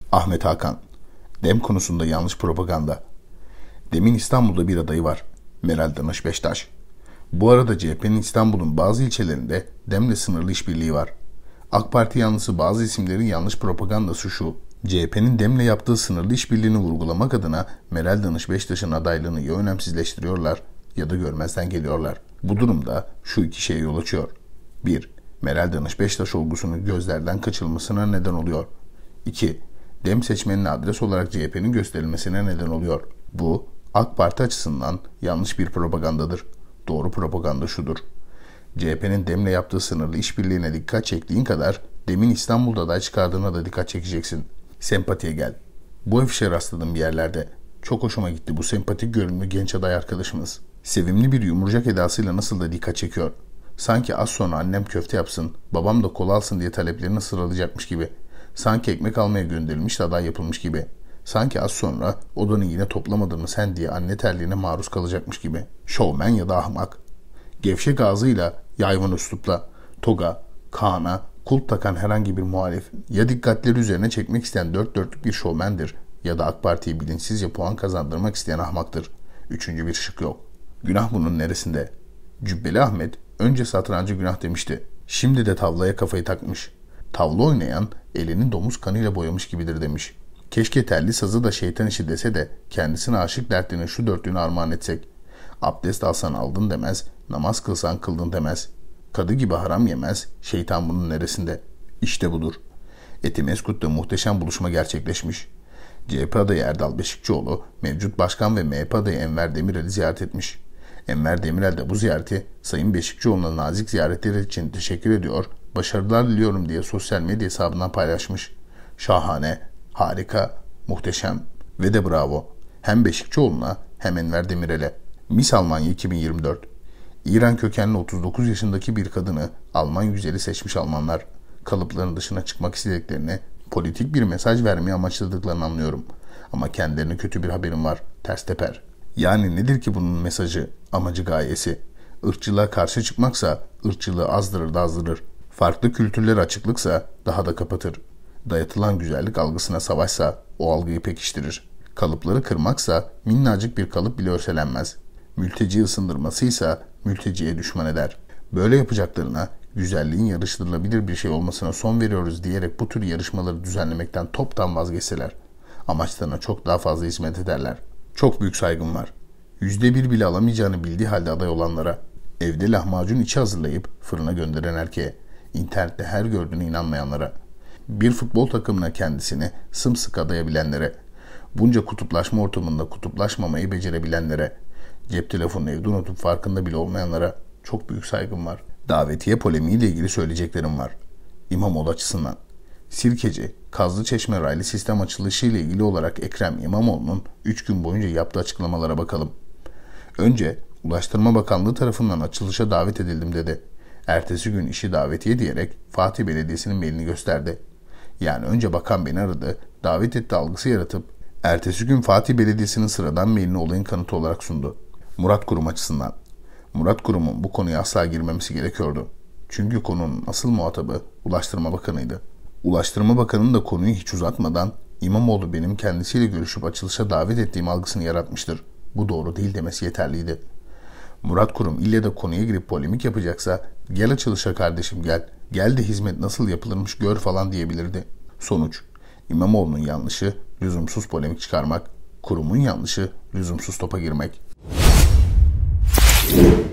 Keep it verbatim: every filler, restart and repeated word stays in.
Ahmet Hakan. Dem konusunda yanlış propaganda. Dem'in İstanbul'da bir adayı var. Meral Danış Beştaş. Bu arada C H P'nin İstanbul'un bazı ilçelerinde Dem'le sınırlı işbirliği var. AK Parti yanlısı bazı isimlerin yanlış propagandası şu: C H P'nin Dem'le yaptığı sınırlı işbirliğini vurgulamak adına Meral Danış Beştaş'ın adaylığını ya önemsizleştiriyorlar ya da görmezden geliyorlar. Bu durumda şu iki şeye yol açıyor. bir. Meral Danış Beştaş olgusunun gözlerden kaçılmasına neden oluyor. iki. Dem seçmenine adres olarak C H P'nin gösterilmesine neden oluyor. Bu, AK Parti açısından yanlış bir propagandadır. Doğru propaganda şudur: C H P'nin Dem'le yaptığı sınırlı işbirliğine dikkat çektiğin kadar Dem'in İstanbul'da aday çıkardığına da dikkat çekeceksin. Sempatiye gel. Bu afişe rastladım bir yerlerde. Çok hoşuma gitti bu sempatik görünümlü genç aday arkadaşımız. Sevimli bir yumurcak edasıyla nasıl da dikkat çekiyor. Sanki az sonra annem köfte yapsın, babam da kola alsın diye taleplerini sıralayacakmış gibi. Sanki ekmek almaya gönderilmiş de aday yapılmış gibi. Sanki az sonra odanı yine toplamadın mı sen diye anne terliğine maruz kalacakmış gibi. Şovmen ya da ahmak. Gevşek ağzıyla, yayvan üslupla, toga, Kaan'a kulp takan herhangi bir muhalif ya dikkatleri üzerine çekmek isteyen dört dörtlük bir şovmendir ya da AK Parti'yi bilinçsizce puan kazandırmak isteyen ahmaktır. Üçüncü bir şık yok. Günah bunun neresinde? Cübbeli Ahmet önce satrancı günah demişti. Şimdi de tavlaya kafayı takmış. Tavla oynayan elini domuz kanıyla boyamış gibidir demiş. Keşke telli sazı da şeytan işi dese de kendisine aşık dertlerinin şu dörtlüğünü armağan etsek. Abdest alsan aldın demez, namaz kılsan kıldın demez. Kadı gibi haram yemez, şeytan bunun neresinde? İşte budur. Etimeskut'ta muhteşem buluşma gerçekleşmiş. C H P adayı Erdal Beşikçioğlu, mevcut başkan ve M H P adayı Enver Demirel'i ziyaret etmiş. Enver Demirel de bu ziyareti Sayın Beşikçioğlu'na nazik ziyaretleri için teşekkür ediyor, başarılar diliyorum diye sosyal medya hesabından paylaşmış. Şahane, harika, muhteşem ve de bravo. Hem Beşikçioğlu'na hem Enver Demirel'e. Miss Almanya iki bin yirmi dört. İran kökenli otuz dokuz yaşındaki bir kadını Alman güzeli seçmiş Almanlar. Kalıpların dışına çıkmak istediklerini, politik bir mesaj vermeye amaçladıklarını anlıyorum. Ama kendilerine kötü bir haberim var. Ters teper. Yani nedir ki bunun mesajı, amacı, gayesi? Irkçılığa karşı çıkmaksa ırkçılığı azdırır da azdırır. Farklı kültürlere açıklıksa daha da kapatır. Dayatılan güzellik algısına savaşsa o algıyı pekiştirir. Kalıpları kırmaksa minnacık bir kalıp bile örselenmez. Mülteci ısındırmasıysa mülteciye düşman eder. Böyle yapacaklarına, güzelliğin yarıştırılabilir bir şey olmasına son veriyoruz diyerek bu tür yarışmaları düzenlemekten toptan vazgeçseler, amaçlarına çok daha fazla hizmet ederler. Çok büyük saygım var. Yüzde bir bile alamayacağını bildiği halde aday olanlara, evde lahmacun içi hazırlayıp fırına gönderen erkeğe, internette her gördüğüne inanmayanlara, bir futbol takımına kendisini sımsıkı adayabilenlere, bunca kutuplaşma ortamında kutuplaşmamayı becerebilenlere, cep telefonunu evde unutup farkında bile olmayanlara çok büyük saygım var. Davetiye polemiğiyle ilgili söyleyeceklerim var. İmamoğlu açısından. Sirkeci, Kazlıçeşme raylı sistem açılışı ile ilgili olarak Ekrem İmamoğlu'nun üç gün boyunca yaptığı açıklamalara bakalım. Önce Ulaştırma Bakanlığı tarafından açılışa davet edildim dedi. Ertesi gün işi davetiye diyerek Fatih Belediyesi'nin mailini gösterdi. Yani önce bakan beni aradı, davet etti algısı yaratıp ertesi gün Fatih Belediyesi'nin sıradan mailini olayın kanıtı olarak sundu. Murat Kurum açısından. Murat Kurum'un bu konuya asla girmemesi gerekiyordu. Çünkü konunun asıl muhatabı Ulaştırma Bakanı'ydı. Ulaştırma Bakanı'nın da konuyu hiç uzatmadan İmamoğlu benim kendisiyle görüşüp açılışa davet ettiğim algısını yaratmıştır. Bu doğru değil demesi yeterliydi. Murat Kurum ille de konuya girip polemik yapacaksa gel açılışa kardeşim gel, gel de hizmet nasıl yapılırmış gör falan diyebilirdi. Sonuç: İmamoğlu'nun yanlışı lüzumsuz polemik çıkarmak, Kurum'un yanlışı lüzumsuz topa girmek.